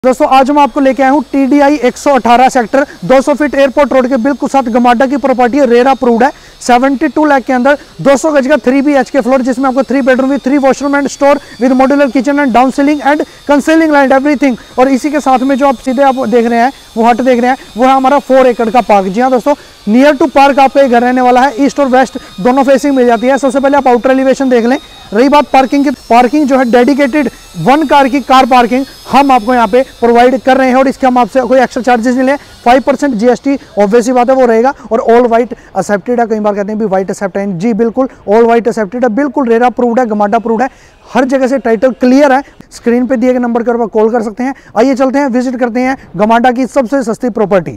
दोस्तों आज मैं आपको लेके आया हूँ TDI 118 sector 200 feet airport road के बिल्कुल साथ गमाडा की प्रॉपर्टी है। रेरा अप्रूव्ड है। 72 लाख के अंदर 200 गज का 3 BHK फ्लोर, जिसमें आपको 3 bedroom with 3 washroom and store with modular kitchen and down ceiling and concealing light everything. और इसी के साथ में जो आप सीधे आप देख रहे हैं वो हट देख रहे हैं वो है हमारा 4 एकड़ का पार्क। जी हाँ दोस्तों, नियर टू पार्क आपको एक घर रहने वाला है। ईस्ट और वेस्ट दोनों फेसिंग मिल जाती है। सबसे पहले आप आउटर एलिवेशन देख लें। रही बात पार्किंग की, पार्किंग जो है डेडिकेटेड 1 कार की कार पार्किंग हम आपको यहाँ पे प्रोवाइड कर रहे हैं और इसके हम आपसे कोई एक्स्ट्रा चार्जेस नहीं ले। 5% GST ऑब्वियसली बात है वो रहेगा। और ऑल वाइट एक्सेप्टेड है। कई बार कहते हैं भी वाइट एक्सेप्ट है, जी बिल्कुल ऑल वाइट एक्सेप्टेड है, बिल्कुल रेरा अप्रूव्ड है, गमाडा अप्रूव्ड है, हर जगह से टाइटल क्लियर है। स्क्रीन पे दिए गए नंबर के ऊपर कॉल कर सकते हैं। आइए चलते हैं, विजिट करते हैं गमाडा की सबसे सस्ती प्रॉपर्टी।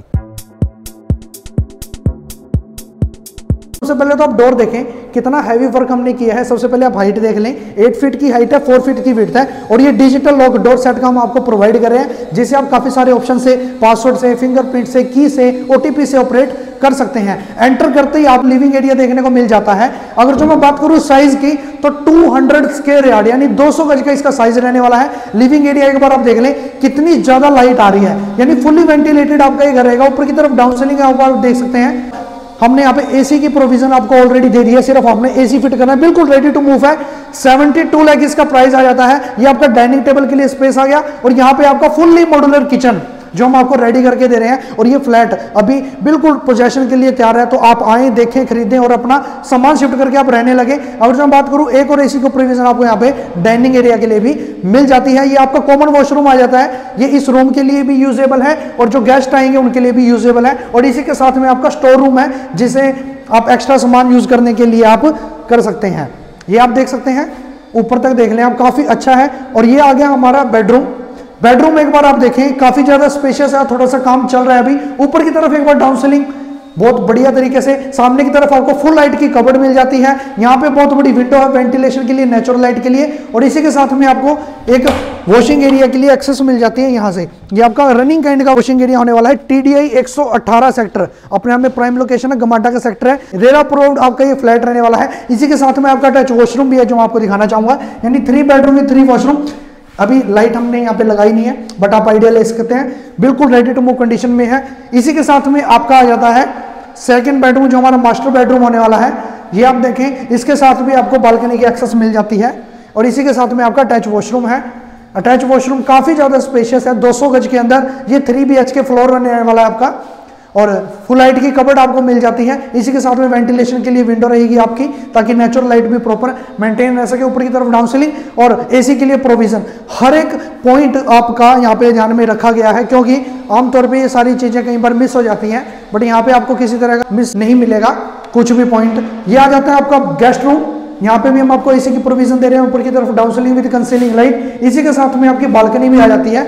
सबसे पहले तो आप डोर देखें कितना हैवी वर्क हमने किया है। सबसे पहले आप हाइट देख लें, 8 फीट की हाइट है, 4 फीट की विड्थ है। और ये डिजिटल लॉक डोर सेट का हम आपको प्रोवाइड कर रहे हैं, जिसे आप काफी सारे ऑप्शन से, पासवर्ड से, फिंगरप्रिंट से, की से, OTP से ऑपरेट कर सकते हैं। एंटर करते ही आप लिविंग एरिया देखने को मिल जाता है। अगर जो मैं बात करूं साइज की तो 200 स्क्वायर यार्ड यानी 200 गज का इसका साइज रहने वाला है। लिविंग एरिया एक बार आप देख लें कितनी ज्यादा लाइट आ रही है, यानी फुल्ली वेंटिलेटेड आपका ये घर रहेगा। ऊपर की तरफ डाउन सीलिंग है, आप देख सकते हैं। हमने यहाँ पे AC की प्रोविजन आपको ऑलरेडी दे दी है, सिर्फ आपने AC फिट करना है, बिल्कुल रेडी टू मूव है। 72 लाख इसका प्राइस आ जाता है। ये आपका डाइनिंग टेबल के लिए स्पेस आ गया और यहाँ पे आपका फुल्ली मॉड्यूलर किचन जो हम आपको रेडी करके दे रहे हैं। और ये फ्लैट अभी बिल्कुल पोजेशन के लिए तैयार है, तो आप आए, देखें, खरीदें और अपना सामान शिफ्ट करके आप रहने लगे। अगर जो मैं बात करूं एक और AC को प्रोविजन आपको यहाँ पे डाइनिंग एरिया के लिए भी मिल जाती है। ये आपका कॉमन वॉशरूम आ जाता है, ये इस रूम के लिए भी यूजेबल है और जो गेस्ट आएंगे उनके लिए भी यूजेबल है। और इसी के साथ में आपका स्टोर रूम है, जिसे आप एक्स्ट्रा सामान यूज करने के लिए आप कर सकते हैं। ये आप देख सकते हैं, ऊपर तक देख लें आप, काफी अच्छा है। और ये आ गया हमारा बेडरूम। बेडरूम एक बार आप देखें काफी ज्यादा स्पेशियस है, थोड़ा सा काम चल रहा है अभी। ऊपर की तरफ एक बार डाउन सीलिंग बहुत बढ़िया तरीके से, सामने की तरफ आपको फुल लाइट की कबर्ड मिल जाती है। यहाँ पे बहुत बड़ी विंडो है वेंटिलेशन के लिए, नेचुरल लाइट के लिए। और इसी के साथ में आपको एक वॉशिंग एरिया के लिए एक्सेस मिल जाती है यहाँ से। ये आपका रनिंग काइंड का वॉशिंग एरिया होने वाला है। TDI 118 सेक्टर अपने आप में प्राइम लोकेशन है, गमाडा का सेक्टर है। रेरा अप्रूव्ड आपका ये फ्लैट रहने वाला है। इसी के साथ में आपका अटैच वॉशरूम भी है जो मैं आपको दिखाना चाहूंगा, यानी 3 बेडरूम में 3 वॉशरूम। अभी लाइट हमने यहाँ पे लगाई नहीं है, बट आप आइडिया ले सकते हैं, बिल्कुल रेडी टू मूव कंडीशन में है। इसी के साथ में आपका आ जाता है 2nd बेडरूम जो हमारा मास्टर बेडरूम होने वाला है। ये आप देखें, इसके साथ भी आपको बालकनी की एक्सेस मिल जाती है। और इसी के साथ में आपका अटैच वॉशरूम है। अटैच वॉशरूम काफी ज्यादा स्पेशियस है, 200 गज के अंदर ये 3 BHK फ्लोर रहने वाला है आपका। और फुल लाइट की कबर्ड आपको मिल जाती है। इसी के साथ में वेंटिलेशन के लिए विंडो रहेगी आपकी, ताकि नेचुरल लाइट भी प्रॉपर मेंटेन रह सके। ऊपर की तरफ डाउन सीलिंग और AC के लिए प्रोविजन, हर एक पॉइंट आपका यहाँ पे ध्यान में रखा गया है, क्योंकि आमतौर पे ये सारी चीजें कई बार मिस हो जाती हैं, बट यहाँ पे आपको किसी तरह का मिस नहीं मिलेगा कुछ भी पॉइंट। ये आ जाता है आपका गेस्ट रूम। यहाँ पे भी हम आपको AC की प्रोविजन दे रहे हैं। ऊपर की तरफ down ceiling with concealing light. इसी के साथ में आपकी बालकनी भी आ जाती है।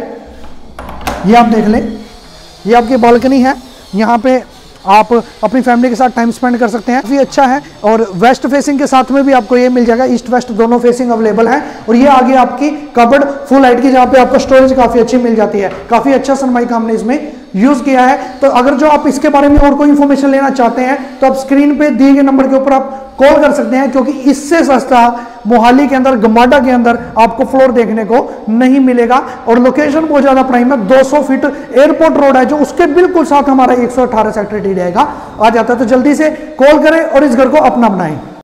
ये आप देख लें, ये आपकी बालकनी है। यहाँ पे आप अपनी फैमिली के साथ टाइम स्पेंड कर सकते हैं, काफी अच्छा है। और वेस्ट फेसिंग के साथ में भी आपको ये मिल जाएगा, ईस्ट वेस्ट दोनों फेसिंग अवेलेबल है। और ये आगे आपकी कबर्ड फुल लाइट की, जहाँ पे आपको स्टोरेज काफी अच्छी मिल जाती है। काफी अच्छा सनमाइका हमने इसमें यूज किया है। तो अगर जो आप इसके बारे में और कोई इंफॉर्मेशन लेना चाहते हैं तो आप स्क्रीन पे दिए गए नंबर के ऊपर आप कॉल कर सकते हैं, क्योंकि इससे सस्ता मोहाली के अंदर, गमाडा के अंदर आपको फ्लोर देखने को नहीं मिलेगा। और लोकेशन बहुत ज्यादा प्राइम है, 200 फीट एयरपोर्ट रोड है, जो उसके बिल्कुल साथ हमारा 118 सेक्टर TDI का आ जाता है। तो जल्दी से कॉल करें और इस घर को अपना बनाएं।